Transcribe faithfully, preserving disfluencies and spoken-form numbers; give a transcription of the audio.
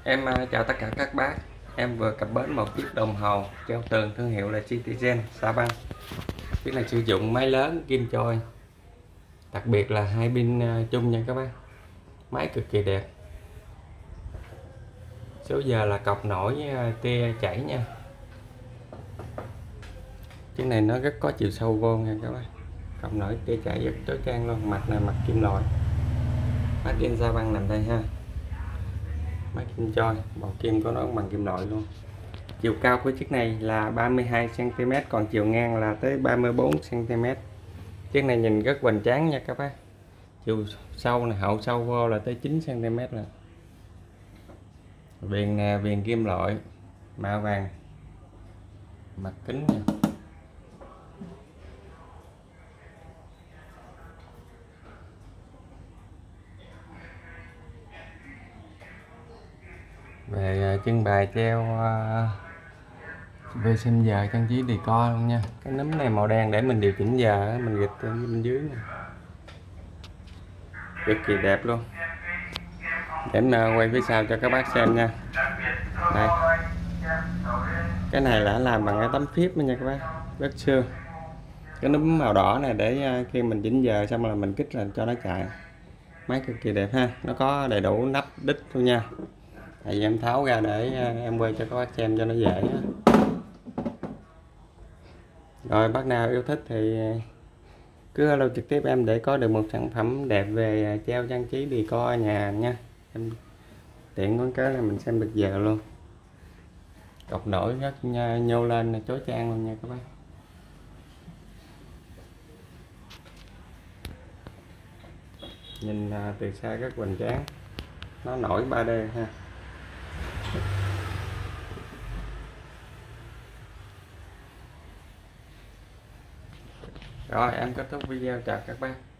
Em à, chào tất cả các bác. Em vừa cập bến một chiếc đồng hồ treo tường thương hiệu là Citizen Sa Băng. Chiếc này sử dụng máy lớn kim choi, đặc biệt là hai pin à, chung nha các bác. Máy cực kỳ đẹp. Số giờ là cọc nổi à, tia chảy nha. Chiếc này nó rất có chiều sâu vô nha các bác. Cọc nổi tia chảy rất chói chang luôn. Mặt này mặt kim loại. Made in Sa Băng nằm đây ha. Máy kim choi, bảo kim của nó bằng kim loại luôn. Chiều cao của chiếc này là ba mươi hai xăng ti mét, còn chiều ngang là tới ba mươi bốn xăng ti mét. Chiếc này nhìn rất hoành tráng nha các bác. Chiều sâu này, hậu sâu vô là tới chín xăng ti mét rồi. Viền nè, viền kim loại mạ vàng, mặt kính nha. Về trưng bày treo vệ sinh giờ trang trí decor luôn nha. Cái nấm này màu đen để mình điều chỉnh giờ, mình gịch bên dưới này. Cực kỳ đẹp luôn. Để em quay phía sau cho các bác xem nha. Đây, cái này là làm bằng cái tấm phíp nha các bác, rất xưa. Cái núm màu đỏ này để khi mình chỉnh giờ xong là mình kích là cho nó chạy. Máy cực kỳ đẹp ha, nó có đầy đủ nắp đít luôn nha. Tại vì em tháo ra để em quay cho các bác xem cho nó dễ. Rồi bác nào yêu thích thì cứ alo trực tiếp em để có được một sản phẩm đẹp về treo trang trí decor nhà nha. Em tiện có cái là mình xem được giờ luôn. Cọc nổi rất nhô lên chói chang luôn nha các bác. Nhìn từ xa rất hoành tráng. Nó nổi ba D ha. Rồi em kết thúc video, chào các bác.